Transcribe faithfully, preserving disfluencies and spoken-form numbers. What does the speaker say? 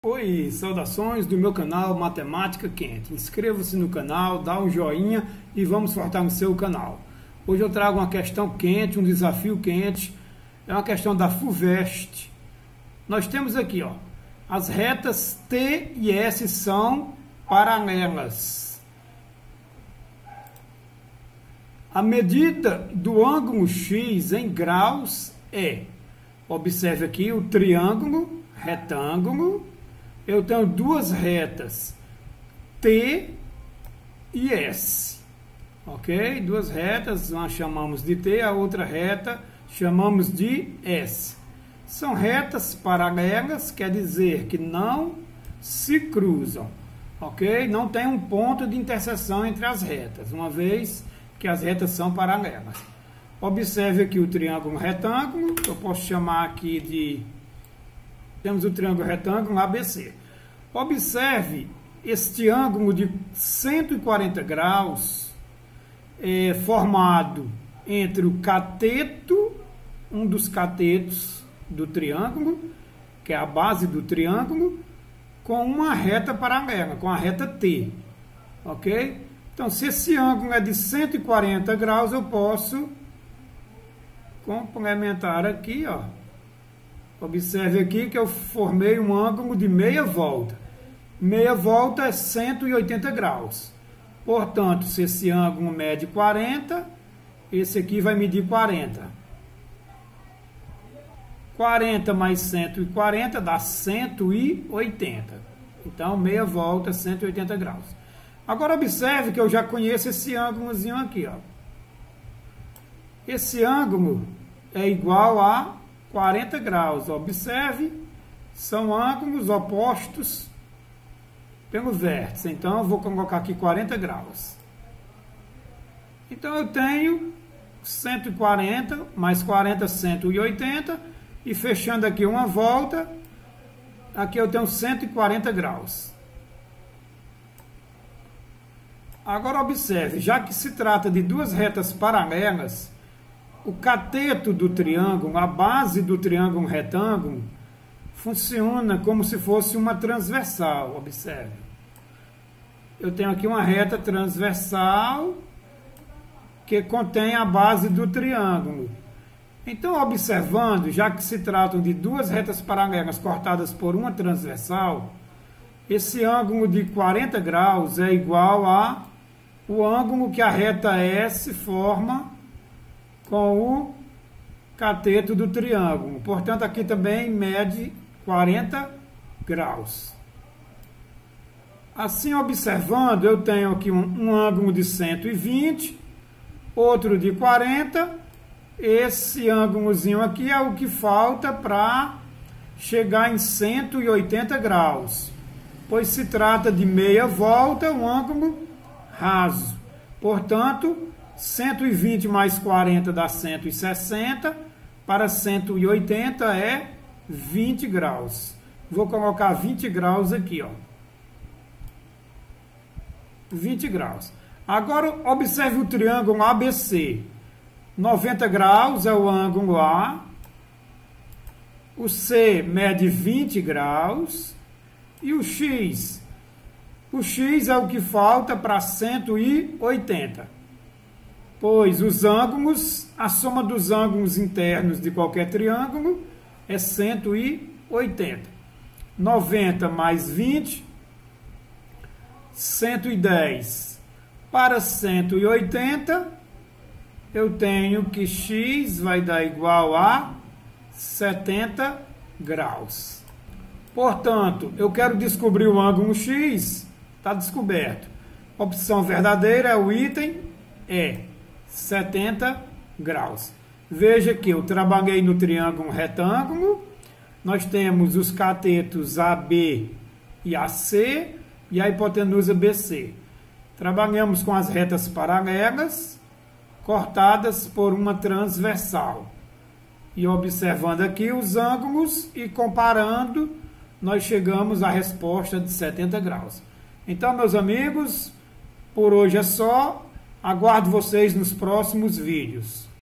Oi, saudações do meu canal Matemática Quente. Inscreva-se no canal, dá um joinha e vamos fortalecer o canal. Hoje eu trago uma questão quente, um desafio quente. É uma questão da FUVEST. Nós temos aqui, ó, as retas T e S são paralelas. A medida do ângulo X em graus é, observe aqui o triângulo, retângulo. Eu tenho duas retas, T e S, ok? Duas retas, uma chamamos de T, a outra reta chamamos de S. São retas paralelas, quer dizer que não se cruzam, ok? Não tem um ponto de interseção entre as retas, uma vez que as retas são paralelas. Observe aqui o triângulo retângulo, eu posso chamar aqui de... Temos o triângulo retângulo A B C. Observe este ângulo de cento e quarenta graus é, formado entre o cateto, um dos catetos do triângulo, que é a base do triângulo, com uma reta paralela, com a reta T. Ok? Então, se esse ângulo é de cento e quarenta graus, eu posso complementar aqui, ó. Observe aqui que eu formei um ângulo de meia volta. Meia volta é cento e oitenta graus. Portanto, se esse ângulo mede quarenta, esse aqui vai medir quarenta. quarenta mais cento e quarenta dá cento e oitenta. Então, meia volta é cento e oitenta graus. Agora, observe que eu já conheço esse ângulozinho aqui, ó. Esse ângulo é igual a quarenta graus. Observe, são ângulos opostos pelo vértice. Então, eu vou colocar aqui quarenta graus. Então, eu tenho cento e quarenta mais quarenta, cento e oitenta. E fechando aqui uma volta, aqui eu tenho cento e quarenta graus. Agora, observe, já que se trata de duas retas paralelas, o cateto do triângulo, a base do triângulo retângulo, funciona como se fosse uma transversal. Observe. Eu tenho aqui uma reta transversal que contém a base do triângulo. Então, observando, já que se tratam de duas retas paralelas cortadas por uma transversal, esse ângulo de quarenta graus é igual a o ângulo que a reta S forma com o cateto do triângulo. Portanto, aqui também mede quarenta graus. Assim, observando, eu tenho aqui um, um ângulo de cento e vinte, outro de quarenta. Esse ângulozinho aqui é o que falta para chegar em cento e oitenta graus, pois se trata de meia volta, um ângulo raso. Portanto, cento e vinte mais quarenta dá cento e sessenta, para cento e oitenta é vinte graus. Vou colocar vinte graus aqui, ó. vinte graus. Agora, observe o triângulo A B C. noventa graus é o ângulo A. O C mede vinte graus. E o X? O X é o que falta para cento e oitenta. Pois os ângulos, a soma dos ângulos internos de qualquer triângulo é cento e oitenta. noventa mais vinte, cento e dez. Para cento e oitenta, eu tenho que X vai dar igual a setenta graus. Portanto, eu quero descobrir o ângulo X, está descoberto. Opção verdadeira é o item E. setenta graus. Veja que eu trabalhei no triângulo retângulo, nós temos os catetos A B e A C e a hipotenusa B C. Trabalhamos com as retas paralelas, cortadas por uma transversal. E observando aqui os ângulos e comparando, nós chegamos à resposta de setenta graus. Então, meus amigos, por hoje é só. Aguardo vocês nos próximos vídeos.